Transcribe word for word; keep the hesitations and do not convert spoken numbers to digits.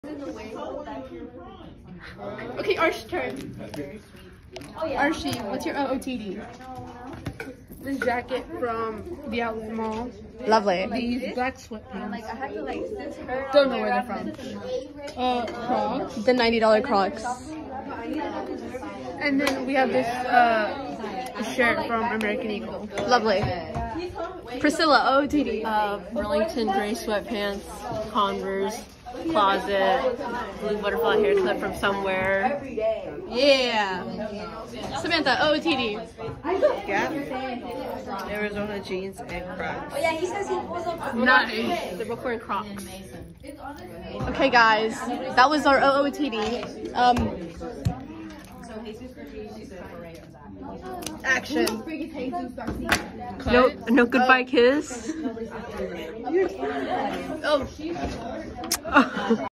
Okay, Arch's turn. Archie, what's your O O T D? This jacket from the outlet mall. Lovely. These black sweatpants. Don't know where they're from. Uh, Crocs. The ninety dollar Crocs. And then we have this uh shirt from American Eagle. Lovely. Priscilla, O O T D. Uh, Burlington gray sweatpants, Converse, closet, blue butterfly haircut from somewhere. Yeah. Samantha, O O T D. Gap, Arizona jeans, and Crocs. Nice. They're both wearing Crocs. Okay, guys, that was our O O T D. Um, action. No, no goodbye kiss. Oh,